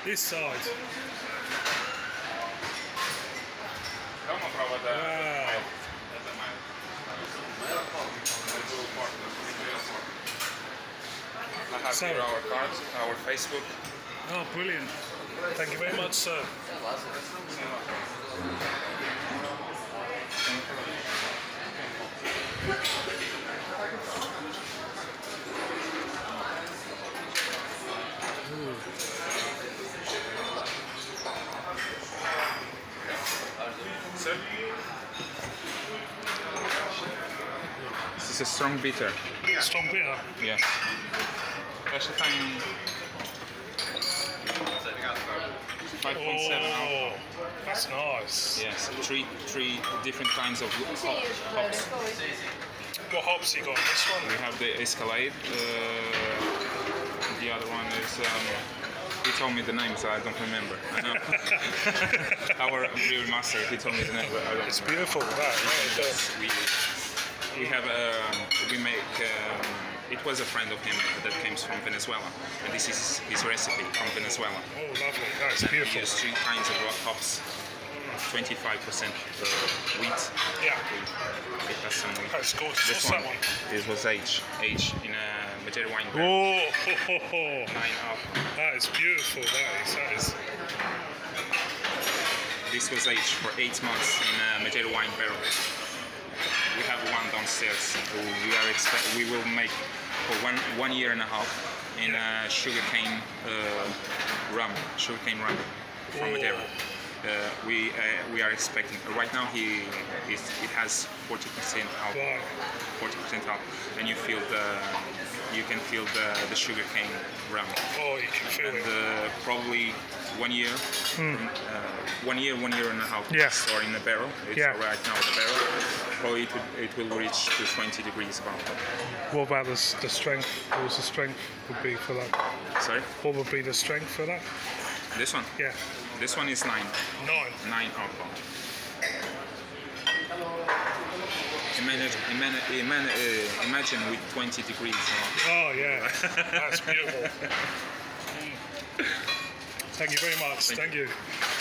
This side. Wow. I have here our cards, our Facebook. Oh, brilliant. Thank you very much, sir. Sir? This is a strong bitter. Strong bitter? Yes. Special time 5.7 alcohol. That's nice. Yes, three different kinds of hops. What hops you got? This one? We have the Escalade. The other one is. He told me the name, so I don't remember. I know. Our brewer master, he told me the name, but I don't. It's beautiful. That. We have we make. It was a friend of him that came from Venezuela, and this is his recipe from Venezuela. Oh, lovely! That's beautiful. We use 3 kinds of hops, 25% wheat. Yeah. It has some wheat. That's gorgeous. This What's one, that one? It was aged in a Madeira wine Oh, barrel. ho, ho, ho. 9 alcohol. That is beautiful. That is. This was aged for 8 months in a Madeira wine barrel. We have one downstairs. We will make for 1 year and a half in sugarcane rum from Madeira. We are expecting. Right now it has 40% alcohol. 40% alcohol, and you can feel the sugarcane rum. Oh, you can feel it. Probably 1 year, 1 year and a half. Yes. Stored in a barrel. It's right now in the barrel. Probably it will reach to 20 degrees of alcohol. What about the strength? What was the strength would be for that? Sorry? What would be the strength for that? This one? Yeah. This one is 9. 9 alcohol. Imagine with 20 degrees. Oh yeah, that's beautiful. Thank you very much. Thank you.